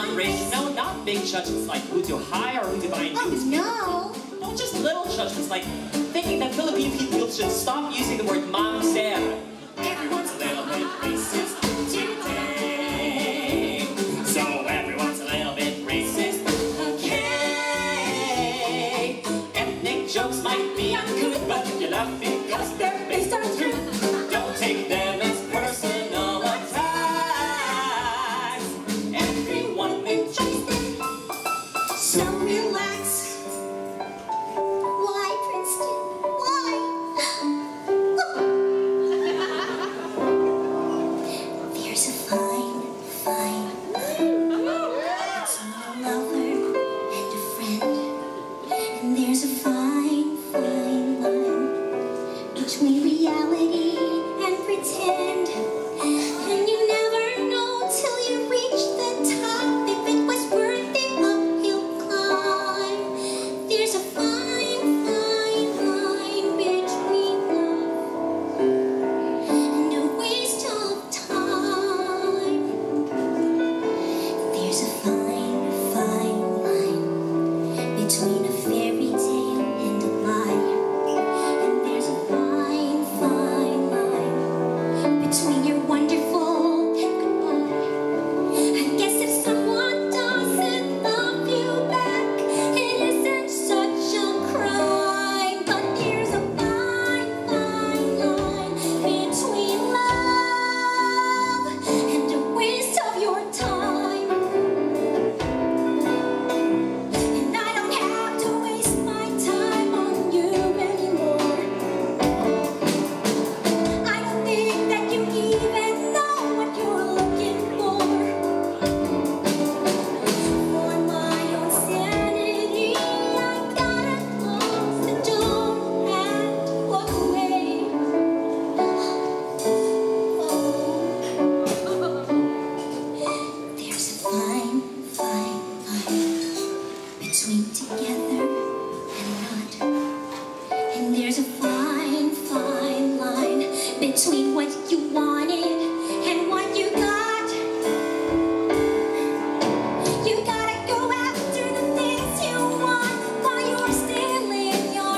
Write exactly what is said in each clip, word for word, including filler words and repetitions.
consideration. No, not big judgments like who to hire or who to buy news. Oh, no. No, just little judgments like thinking that Philippine people should stop using the word mamzer. Everyone's a little bit racist today. So everyone's a little bit racist. Okay. Ethnic jokes might be uncouth, but you laugh because they're based on truth. Don't take them as personal attacks. Everyone enjoys them. so relax. Why, Princeton? Why? There's a fine, fine line between a lover and a friend. And there's a fine, fine line between reality and pretend. And you never know till you reach the top if it was worth the uphill climb. There's a fine, fine line between love and a waste of time. There's a fine, fine line between a fairy tale and a lie. And there's a fine, fine line between your wonderful and goodbye. I guess if someone doesn't love you back, it isn't such a crime. But there's a fine, fine line between love and a waste of your time. And I don't have to waste my time on you anymore. I don't think that you even know what you're looking for. For my own sanity, I gotta close the door and walk away. There's a fine, fine line between together and not. And there's a fine, fine line between what you wanted and what you got. You gotta go after the things you want while you're still in your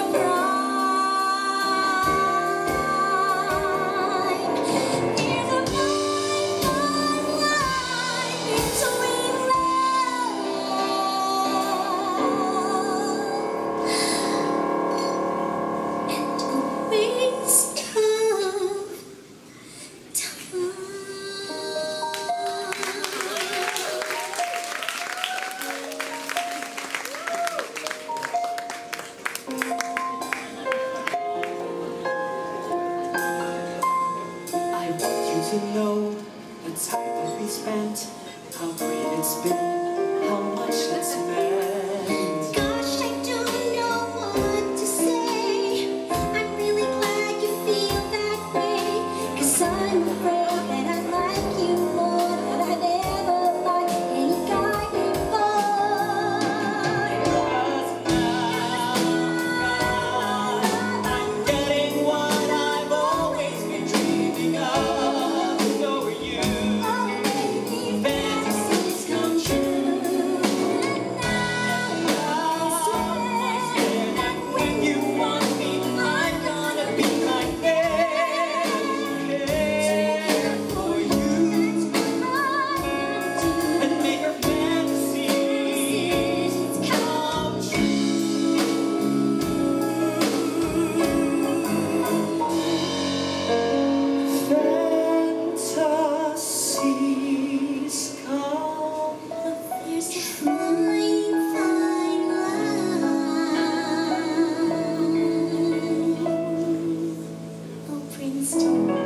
prime. There's a fine, fine line between love and a waste of time. I want you to know the time that we spent, how great it's been, how much that's meant. Gosh, I don't know what to say. I'm really glad you feel that way. 'Cause I'm afraid that I like you more than I've ever liked any guy before. I'm getting what I've always been dreaming of. So are you. Oh, baby, Fantasies come true. and now I swear that when you want me, I'm gonna be right there for you and make your fantasies come true. Fantasies come. there's a fine, fine line. Oh, Princeton.